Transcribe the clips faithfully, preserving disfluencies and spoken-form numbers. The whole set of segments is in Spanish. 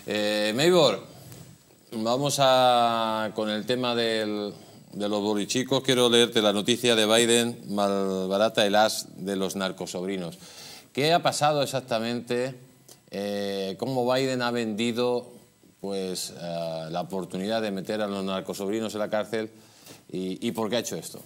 Eh, Maybor, vamos a con el tema del, de los bolichicos. Quiero leerte la noticia de Biden, malbarata el as de los narcosobrinos. ¿Qué ha pasado exactamente? Eh, ¿Cómo Biden ha vendido pues, uh, la oportunidad de meter a los narcosobrinos en la cárcel y, y por qué ha hecho esto?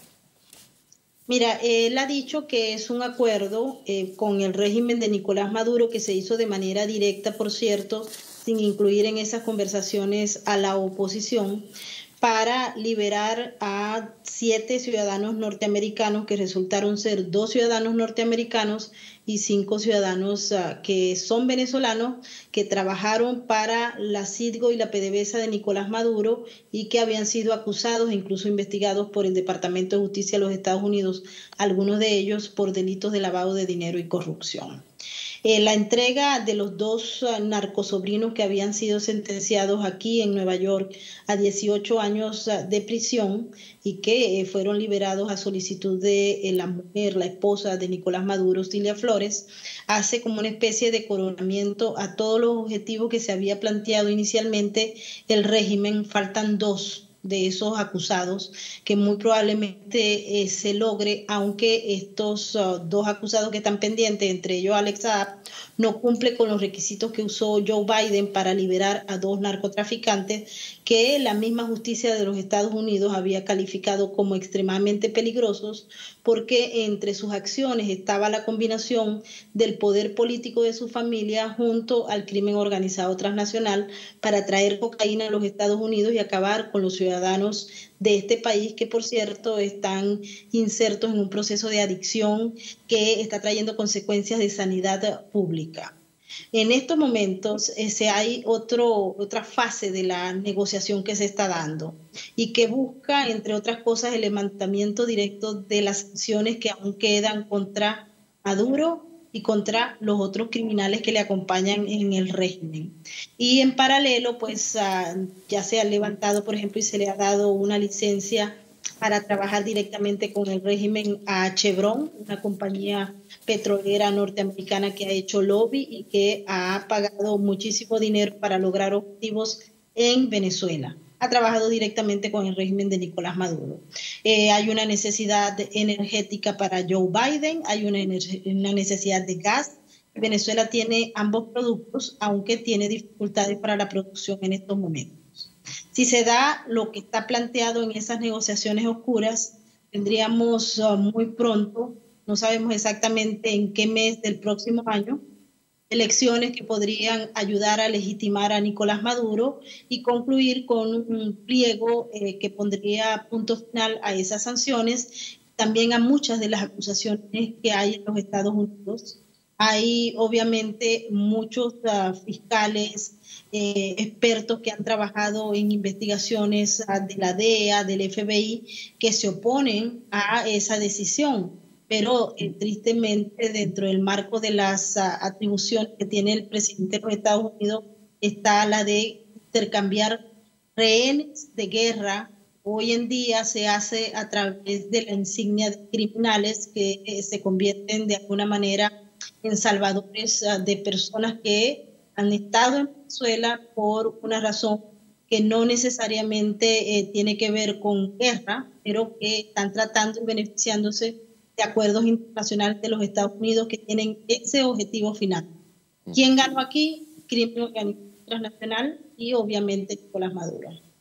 Mira, él ha dicho que es un acuerdo eh, con el régimen de Nicolás Maduro que se hizo de manera directa, por cierto, sin incluir en esas conversaciones a la oposición, para liberar a siete ciudadanos norteamericanos que resultaron ser dos ciudadanos norteamericanos y cinco ciudadanos uh, que son venezolanos, que trabajaron para la Citgo y la PDVSA de Nicolás Maduro y que habían sido acusados e incluso investigados por el Departamento de Justicia de los Estados Unidos, algunos de ellos por delitos de lavado de dinero y corrupción. Eh, la entrega de los dos uh, narcosobrinos que habían sido sentenciados aquí en Nueva York a dieciocho años uh, de prisión y que eh, fueron liberados a solicitud de eh, la mujer, la esposa de Nicolás Maduro, Cilia Flores, hace como una especie de coronamiento a todos los objetivos que se había planteado inicialmente el régimen. Faltan dos de esos acusados, que muy probablemente eh, se logre, aunque estos uh, dos acusados que están pendientes, entre ellos Alex Saab, no cumple con los requisitos que usó Joe Biden para liberar a dos narcotraficantes que la misma justicia de los Estados Unidos había calificado como extremadamente peligrosos, porque entre sus acciones estaba la combinación del poder político de su familia junto al crimen organizado transnacional para traer cocaína a los Estados Unidos y acabar con los ciudadanos ciudadanos de este país que, por cierto, están insertos en un proceso de adicción que está trayendo consecuencias de sanidad pública. En estos momentos ese hay otro, otra fase de la negociación que se está dando y que busca, entre otras cosas, el levantamiento directo de las sanciones que aún quedan contra Maduro y contra los otros criminales que le acompañan en el régimen. Y en paralelo, pues uh, ya se ha levantado, por ejemplo, y se le ha dado una licencia para trabajar directamente con el régimen a Chevron, una compañía petrolera norteamericana que ha hecho lobby y que ha pagado muchísimo dinero para lograr objetivos en Venezuela. Ha trabajado directamente con el régimen de Nicolás Maduro. Eh, hay una necesidad energética para Joe Biden, hay una, una necesidad de gas. Venezuela tiene ambos productos, aunque tiene dificultades para la producción en estos momentos. Si se da lo que está planteado en esas negociaciones oscuras, tendríamos uh, muy pronto, no sabemos exactamente en qué mes del próximo año, elecciones que podrían ayudar a legitimar a Nicolás Maduro y concluir con un pliego eh, que pondría punto final a esas sanciones, también a muchas de las acusaciones que hay en los Estados Unidos. Hay obviamente muchos uh, fiscales, eh, expertos que han trabajado en investigaciones uh, de la D E A, del F B I, que se oponen a esa decisión. Pero eh, tristemente dentro del marco de las uh, atribuciones que tiene el presidente de los Estados Unidos está la de intercambiar rehenes de guerra. Hoy en día se hace a través de la insignia de criminales que eh, se convierten de alguna manera en salvadores uh, de personas que han estado en Venezuela por una razón que no necesariamente eh, tiene que ver con guerra, pero que están tratando y beneficiándose de acuerdos internacionales de los Estados Unidos que tienen ese objetivo final. ¿Quién ganó aquí? Crimen organizado transnacional y obviamente Nicolás Maduro.